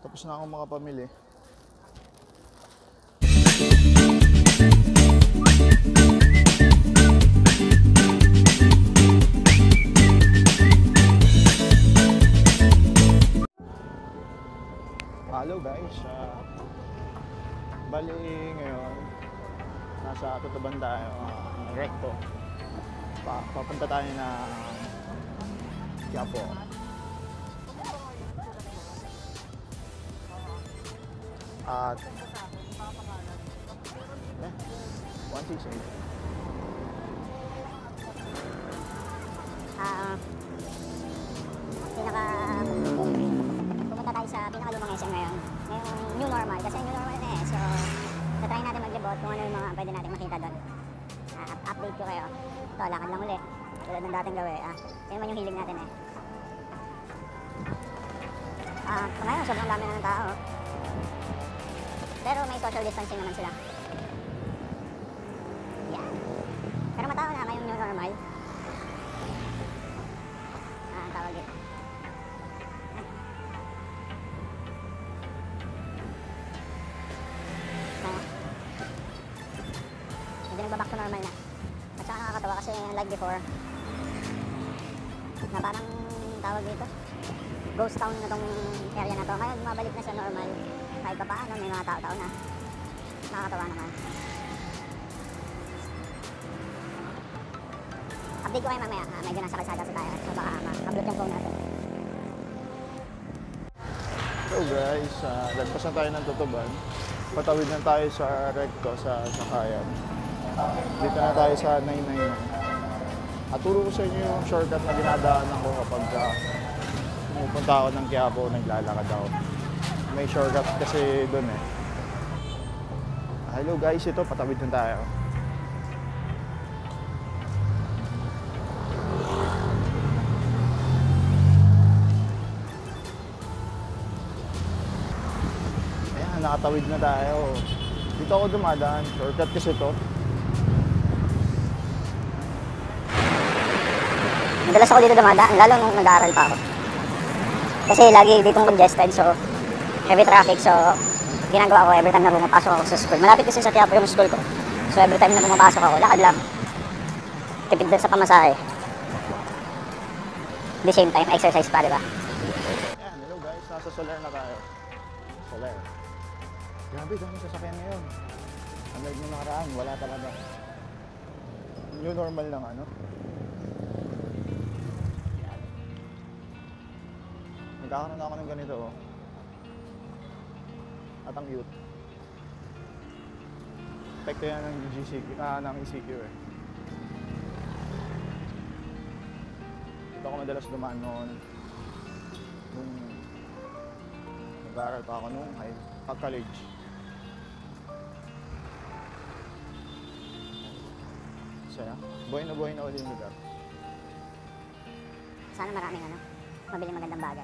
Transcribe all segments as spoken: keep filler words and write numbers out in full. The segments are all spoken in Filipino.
Tapos na akong makapamili. Hello guys, uh, bali ngayon nasa Tutuban tayo, uh, Recto. Pa papunta tayo na Quiapo. At eh, one six eight. Ah, pinaka pumunta tayo sa pinakalumang S M ngayon. Ngayong new normal, kasi new normal na eh. So, tatry natin maglibot kung ano yung mga pwede natin makita doon. Uh, update ko kayo. Ito, lakad lang uli. Tulad ng dating gawin. Ah, yun naman yung hilig natin eh. Ah, so ngayon, sobrang dami na ng tao. Pero may social distancing naman sila. Yeah. Pero matao na ngayong new normal. Ah, ang tawag dito. Hindi nagbaback to normal na. At saka nakakatawa kasi like before na parang tawag dito ghost town na tong area na to. Ngayon mabalik na sa normal kahit pa paano may mga tao-tao na. Nakakatawa naman. Update ko kayo mamaya. Ah, medyo nasa kalsada sa tayo so baka makablot yung phone natin. So guys, uh, lagpas na tayo ng Tutuban. Patawid na tayo sa Recto sa Sakayan. Dito na tayo sa nine nine nine. At turo ko sa inyo yung shortcut na dinadaanan ko kapag uh, pupunta ako ng Quiapo, naglalakad ako. May shortcut kasi doon eh. Hello guys, ito patawid na tayo. Ayan, nakatawid na tayo. Dito ako dumadaan, shortcut kasi ito. Madalas ako dito dumadaan, lalo nung nag-aaral pa ako. Kasi lagi ditong congested, so heavy traffic, so ginagawa ko every time na pumapasok ako sa school. Malapit kasi sa Quiapo yung school ko. So every time na pumapasok ako, lakad lang. Tipid din sa pamasahe. At the same time, exercise pa, di ba? Ayan, hello guys, nasa Solar na tayo. Solar. Grabe, dami sasakyan ngayon. Unlike nung nakaraan, wala talaga. New normal lang ano. Nagkakaroon na ako ng ganito oh. At ang youth. Epekto yan ng G C Q, ah, ng E C Q eh. Dito ako madalas dumaan noon. Nung nag-aaral pa ako nung high, college. Saya. Buhay na buhay na ulit yung lugar. Sana maraming ano, mabili magandang bagay.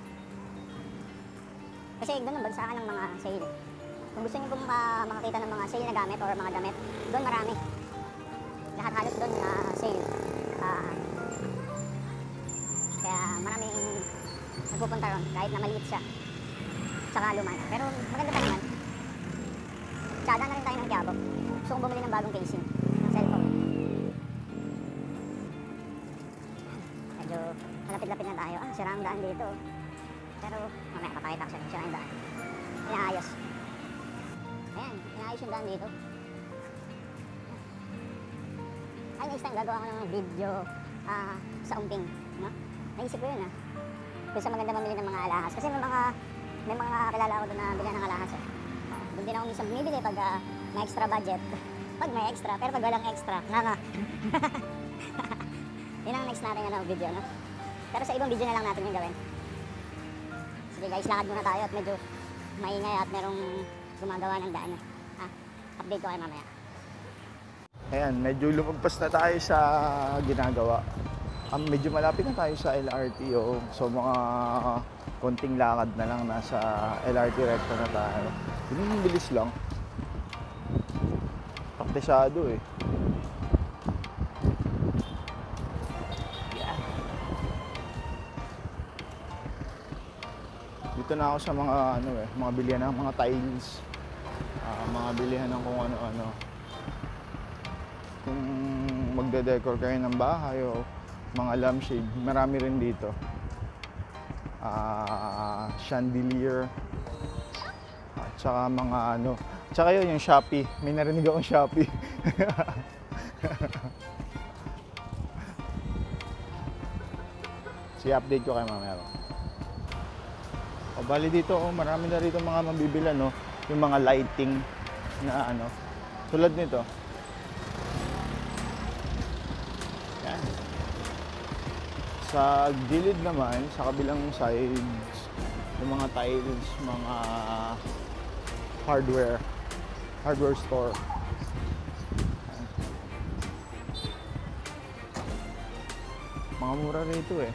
Kasi doon ang bagsakan ng mga sale. Kung gusto niyo pong uh, makakita ng mga sale na gamit or mga damit, doon marami. Lahat halos doon na uh, sale. Uh, kaya maraming nagpupunta ron kahit na maliit siya. Tsaka luma na. Pero maganda pa naman. Tsada na rin tayo ng Quiapo. Gusto kong bumili ng bagong casing ng cellphone. Medyo malapit-lapit na tayo. Ah, sira ang daan dito. Pero mamaya papakita ko sa inyo yung daan. Inaayos. Ayan, inaayos yung daan dito. Ay, next time gagawa ko ng video uh, sa umping. No? Naisip ko yun ah. Kung sa maganda mamili ng mga alahas. Kasi may mga may mga kilala ko doon na bilhan ng alahas eh. Uh, doon din ako minsan bumibili pag uh, may extra budget. Pag may extra, pero pag walang extra, nga nga. Yun ang next natin ano, video, no? Pero sa ibang video na lang natin yung gawin. Sige guys, lakad muna tayo at medyo maingay at merong gumagawa ng daan. Ha? Update ko kayo mamaya. Ayan, medyo lumagpas na tayo sa ginagawa. Um, medyo malapit na tayo sa L R T o. So mga konting lakad na lang nasa L R T Recto na tayo. Yung bilis lang. Praktisado eh. Dito na ako sa mga ano eh, mga bilihan ng mga tiles. Ah, mga bilihan ng kung ano-ano. Kung magde-decor kayo ng bahay o mga lampshade, marami rin dito. Ah, chandelier. At saka mga ano, tsaka yun yung Shopee. May narinig akong Shopee. Sige, update ko kayo mamaya. O, bali dito, oh, marami na rito mga mabibila, no? Yung mga lighting na ano. Tulad nito. Yan. Sa gilid naman, sa kabilang sides, yung mga tiles, mga hardware, hardware store. Mga mura rito eh.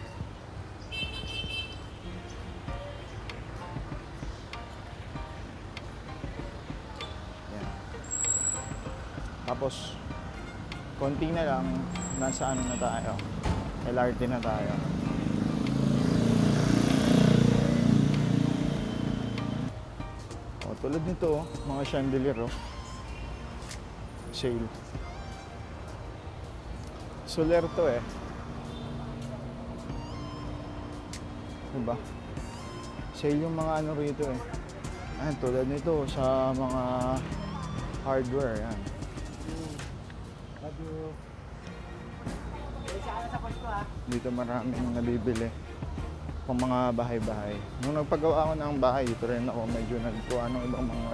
Yan. Tapos, konti na lang, nasa ano na tayo, L R T na tayo. O, tulad nito, oh, mga chandelier, oh. Sale. Soler to eh. Diba? Sale yung mga ano rito eh. Ayan, tulad nito sa mga hardware. Yan. Dito maraming nabibili pang mga bahay-bahay. Nung nagpagawa ako ng bahay, dito rin ako medyo nagkuha ng ibang mga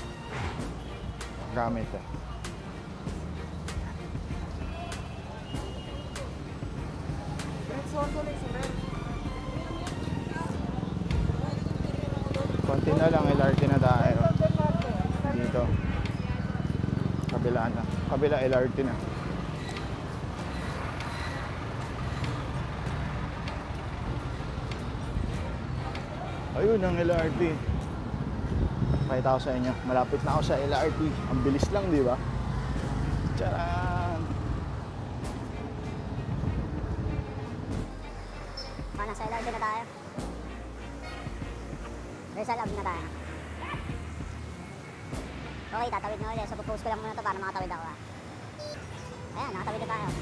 gamit eh. Konti na lang, L R T na tayo. Dito. Kabila na. Kabila L R T na. Ayun ang L R T. Pakita ko sa inyo. Malapit na ako sa L R T. Ang bilis lang, di ba? Tcharan! Ah, nasa L R T na tayo. Rizal Ab na tayo. Okay, tatawid na ulit. So, pupost ko lang muna ito para makatawid ako. Ah. Ayan, nakatawid na tayo.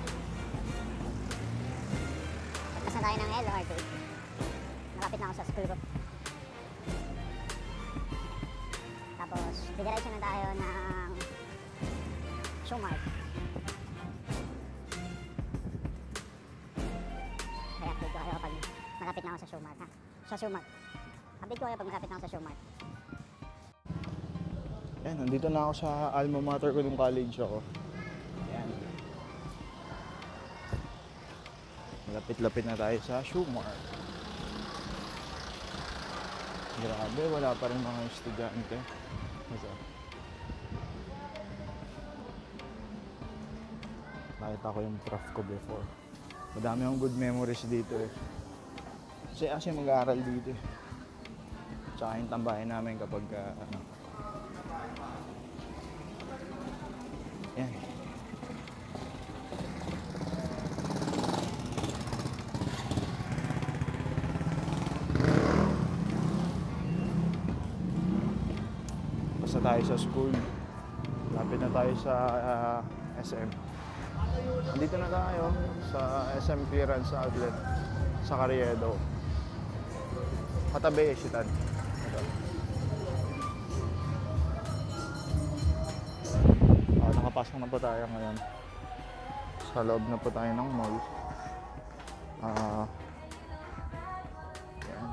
Tapos na tayo ng L R T. Malapit na ako sa school ko. Tapos, didiretso na tayo ng Showmart. Kaya update ko kayo kapag malapit na ako sa Showmart, ha? Sa Showmart. Update ko kayo pag malapit na ako sa Showmart. Ayan, nandito na ako sa alma mater ko nung college ako. Ayan. Malapit-lapit na tayo sa Showmart. Grabe, wala pa rin mga estudyante. Ito. Nakita ko yung prof ko before. Madami akong good memories dito eh. Kasi kasi mag-aaral dito eh. Tsaka yung tambahin namin kapag uh, ano. Yan. Basta tayo sa school. Lapit na tayo sa uh, S M. Dito na tayo sa S M Clearance Outlet sa Carriedo. Katabi, Isitan. Ito. Ah, nakapasok na po tayo ngayon. Sa loob na po tayo ng mall. Ah, yan.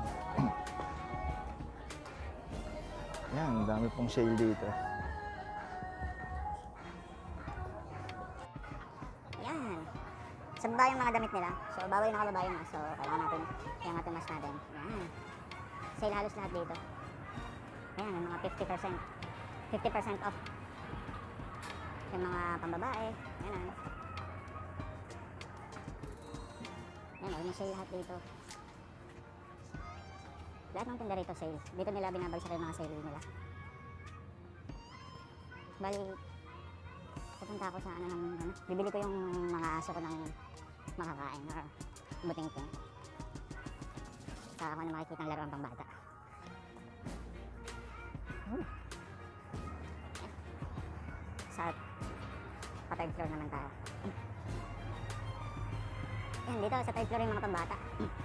Yan, dami pong sale dito. Yan. Sa baba yung mga damit nila. So, bawal yung nakababae na. So, kailangan natin yung ating mas natin. Yan. Sale halos lahat dito. Ayan, yung mga fifty percent. fifty percent off. Yung mga pambabae. Ayan. Ayan, yung sale lahat dito. Lahat ng tinda rito sale. Dito nila binabagsak yung mga sale nila. Bali, pupunta ako sa ano ng ano. Bibili ko yung mga aso ko ng makakain or buting-ting. Saka ako na makikita ng laruan pang bata. Hmm. Sa pa-third floor naman tayo. Yan, dito sa third floor yung mga pambata.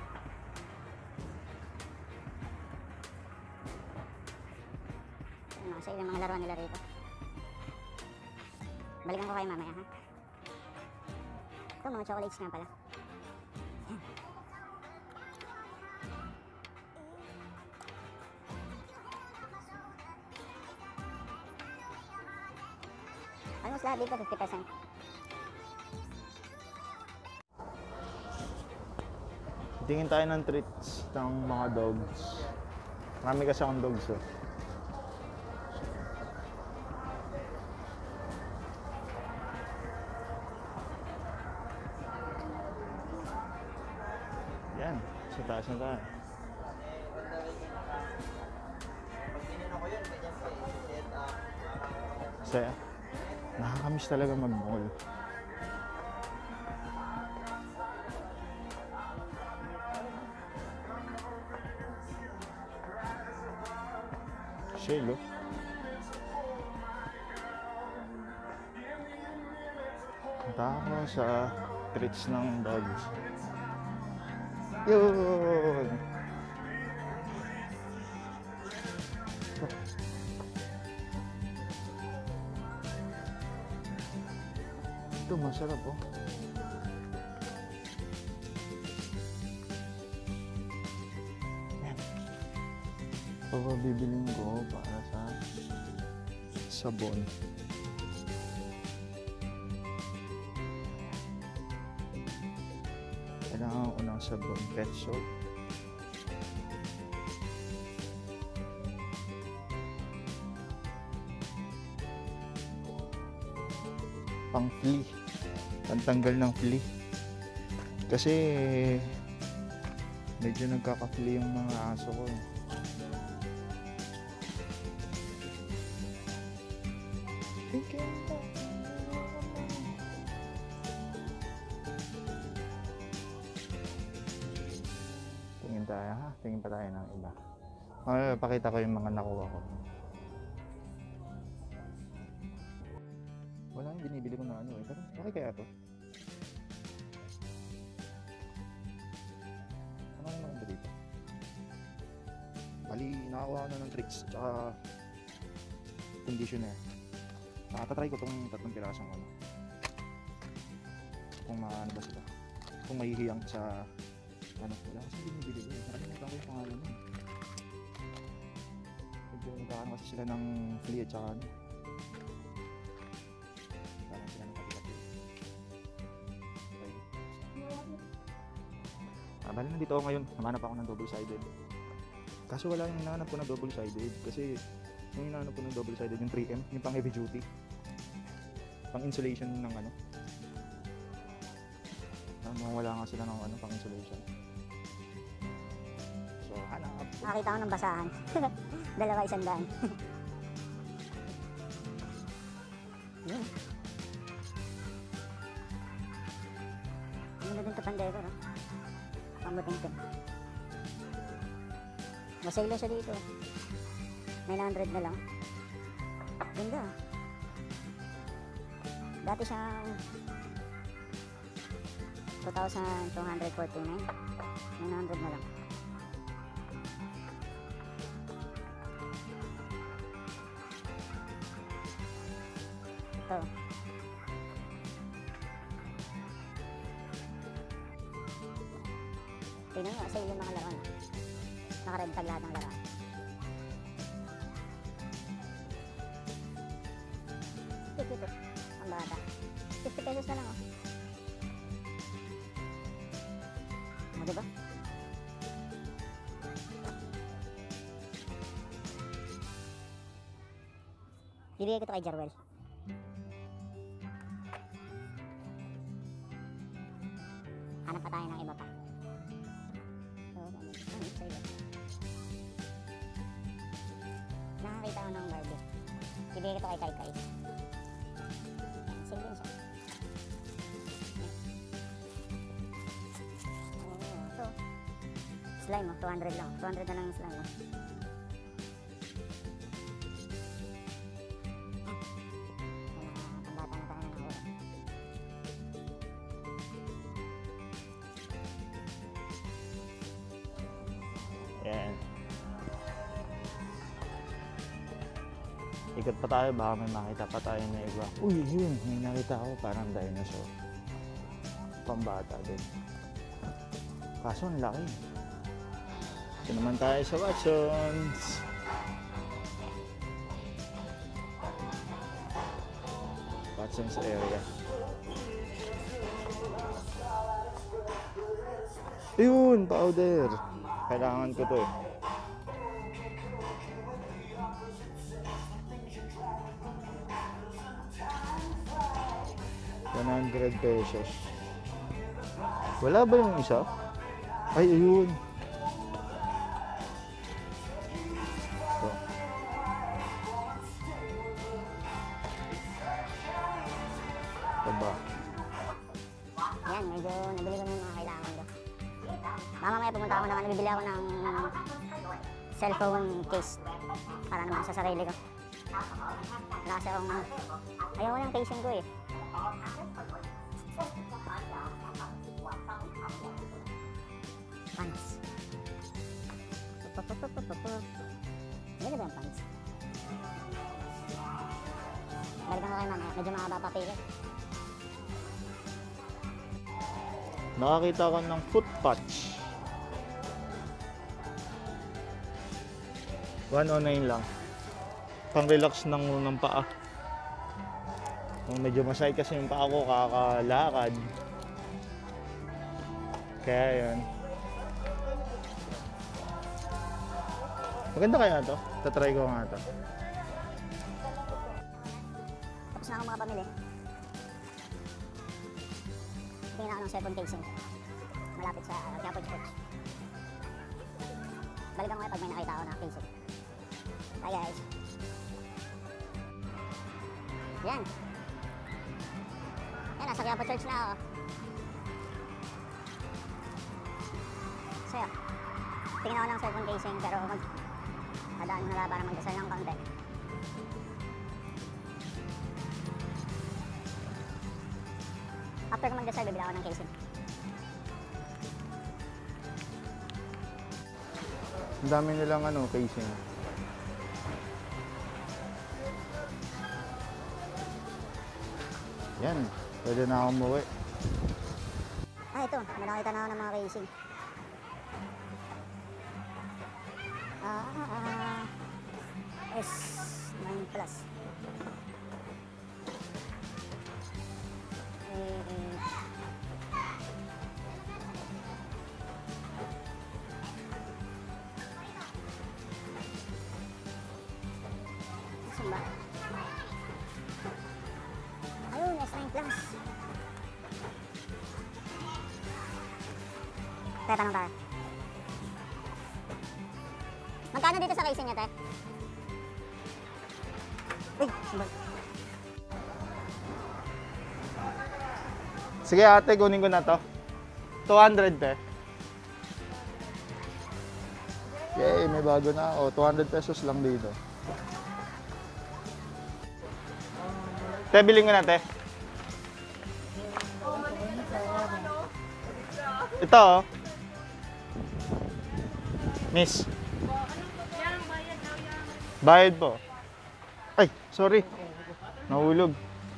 Ano, sa ilang mga laruan nila rito. Balikan ko kayo mamaya, ha? Ito, mga chocolates nga pala. Yan. Almost lahat dito, fifty percent. Tingin tayo ng treats ng mga dogs. Marami kasi akong dogs, eh. Yan, sa taas na tayo. Saya. Nakakamiss talaga mag-mall. Shell, oh. Punta ako sa treats ng dogs. Yun! Ito, masarap, oh. Yan. Ito ba bibilin ko para sa sabon. Kailangan ko ng sabon, pet soap. Pang flea. Pantanggal ng flea. Kasi medyo nagkaka-flea yung mga aso ko, eh. Tingin tayo, ha? Tingin pa tayo ng iba. Okay, pakita ko yung mga nakuha ko. Wala yung binibili ko na ano, eh. Pero okay kaya to? Ano yung maganda dito? Bali, nakakuha ko na ng tricks tsaka conditioner. Nakatatry ko itong tatlong pirasong ano. Kung maano ba sila. Kung mahihiyang sa ano, wala kasi binibili ko, eh. Nakalimutan ko yung pangalan mo. Medyo nagkakaroon kasi sila ng flea at saka ano. Parang sila ng pati-pati. Okay. Ah, bali na dito ako ngayon. Namanap ako ng double-sided. Kaso wala yung hinahanap ko na double-sided. Kasi yung hinahanap ko ng double-sided, yung three M, yung pang heavy duty. Pang insulation ng ano. Ano, wala nga sila ng ano, pang insulation. So, hanap. Nakakita ko ng basahan. Dalawa isang daan. Yun. Ano na din ito pandeko, no? Pamuting-ting. Masaylo siya dito. nine hundred na lang. Ganda. Dati siyang two thousand two hundred forty-nine. nine hundred na lang. Ito. Tingnan nyo, sa yung mga laruan. Naka-red tag lahat ng laruan. Ito, ito. Ang bata. fifty pesos na lang, oh. O, diba? Bibigay ko ito kay Jarwell. Hanap pa tayo ng iba pa. So, ano, ano, sa iba. Nakakita ko ng Barbie. Bibigay ko ito kay Kai Kai. Yan, same din siya. Yan. Oh, ito. slime mo, two hundred lang. two hundred na lang yung slime mo. Pambata na tayo ng ulo. Yan. Ikot pa tayo, baka may makita pa tayo na iba. Uy, yun, may nakita ako parang dinosaur. Pambata din. Kaso ang laki. Ito naman tayo sa Watsons. Watsons area. Ayun, powder. Kailangan ko to eh. one hundred pesos. Wala ba yung isa? Ay, ayun. Ito. Ito ba? Yan, medyo nabili ko na yung mga kailangan ko. Mamamaya pumunta ako naman, nabibili ako ng cellphone case para naman sa sarili ko. Wala kasi akong, ayaw ko ng casing ko eh. Pants. Hindi ba yung pants? Balikan ko kayo mamaya, medyo makaba pa pili. Nakakita ko ng foot patch. one oh nine lang. Pang relax ng unang paa. Kung medyo masakit kasi yung paa ko kakalakad. Kaya yun. Maganda kaya to? Tatry ko nga to. Tapos na ako mga pamili. Tingin ako ng cellphone casing. Malapit sa uh, Quiapo Sports. Balikan ko kayo pag may nakita ako na casing. Hi guys. Yan. Yan, nasa Quiapo Church na ako. So yun. Tingin ako ng cellphone casing pero mag hadaan mo na lang para magdasal ng kaunti. After ko magdasal, bibila ako ng casing. Ang dami nilang ano, casing. Yan, pwede na akong umuwi. Ah, ito. May nakita na ako ng mga casing. Ah, ah, ah. S nine plus. Eh, eh. Saan ba? Ayun, S nine plus. Teka, tanong tayo. Magkano dito sa casing niya, te? Uy, sumbat. Sige ate, kunin ko na to. two hundred te. Yay, may bago na ako. two hundred pesos lang dito. Te, bilhin ko na te. Ito oh. Miss. Bayad po. Ay, sorry. Nahulog.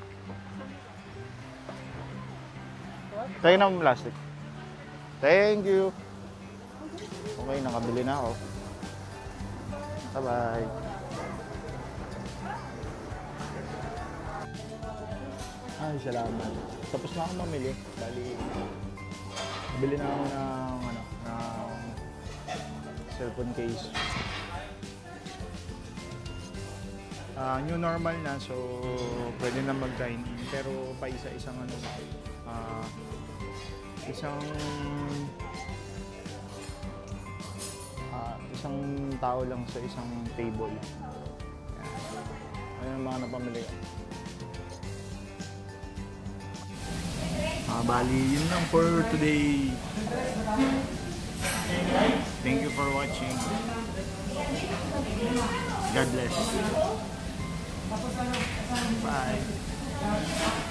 Tayo na ang plastic. Thank you. Okay, nakabili na ako. Bye-bye. Ay, salamat. Tapos na ako mamili. Bali, bili na ako ng, ano, ng cellphone case. Uh, new normal na, so pwede na mag-dine in. Pero pa isa-isang ano, uh, isang uh, isang tao lang sa isang table. Ayan. Ayun ang mga napamili ko. Ah, bali, yun lang for today. Thank you for watching. God bless. Bye.